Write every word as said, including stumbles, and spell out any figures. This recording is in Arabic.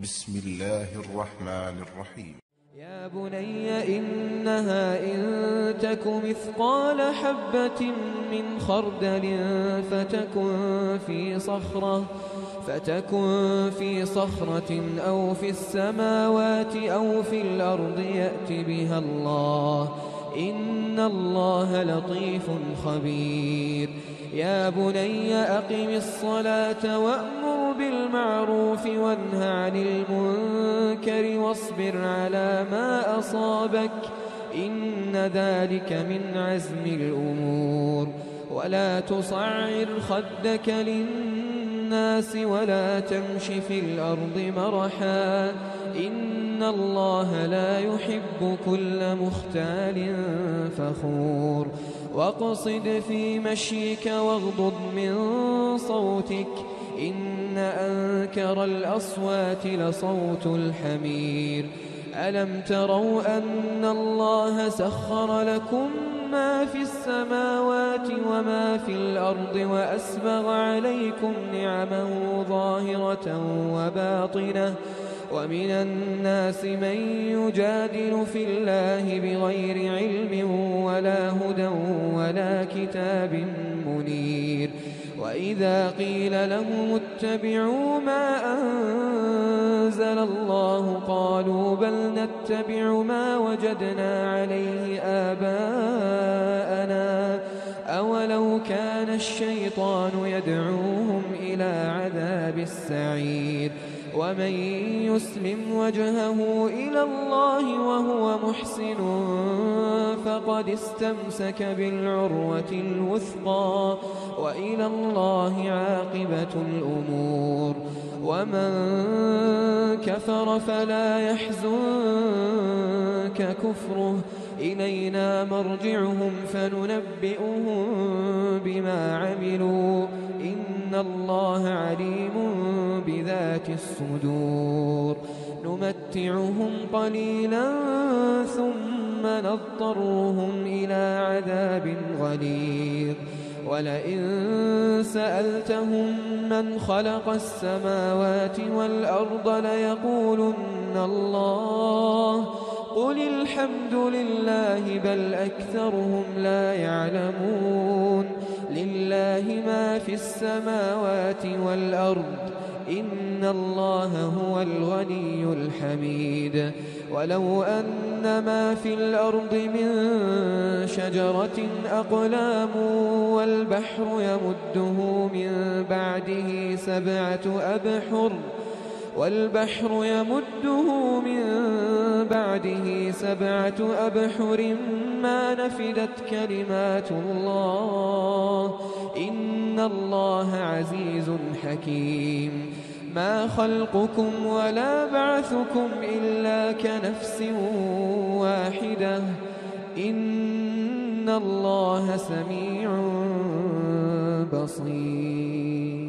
بسم الله الرحمن الرحيم. يا بني إنها إن تك مثقال حبة من خردل فتكن في صخرة فتكن في صخرة أو في السماوات أو في الأرض يأت بها الله إن الله لطيف خبير. يا بني أقم الصلاة وأمر بالمعروف وانه عن المنكر واصبر على ما أصابك إن ذلك من عزم الأمور. ولا تصعر خدك للناس ولا تمش في الأرض مرحا إن الله لا يحب كل مختال فخور. واقصد في مشيك واغضض من صوتك إن أنكر الأصوات لصوت الحمير. ألم تروا أن الله سخر لكم ما في السماوات وما في الأرض وأسبغ عليكم نعمه ظاهرة وباطنة ومن الناس من يجادل في الله بغير علم ولا هدى ولا كتاب منير. وإذا قيل لهم اتبعوا ما أنزل الله قالوا بل نتبع ما وجدنا عليه آباءنا أولو كان الشيطان يدعوهم إلى عذاب السعير. ومن يسلم وجهه إلى الله وهو محسن فقد استمسك بالعروة الوثقى وإلى الله عاقبة الأمور. ومن كفر فلا يحزنك كفره إلينا مرجعهم فننبئهم بما عملوا إن الله عليم بذات الصدور. نمتعهم قليلا ثم نضطرهم إلى عذاب غليظ. ولئن سألتهم من خلق السماوات والأرض ليقولن الله قل الحمد لله بل أكثرهم لا يعلمون. لله ما في السماوات والأرض إن الله هو الغني الحميد. ولو أن ما في الأرض من شجرة أقلام والبحر يمده من بعده سبعة أبحر والبحر يمده من بعده سبعة أبحر ما نفدت كلمات الله إن الله عزيز حكيم. ما خلقكم ولا بعثكم إلا كنفس واحدة إن الله سميع بصير.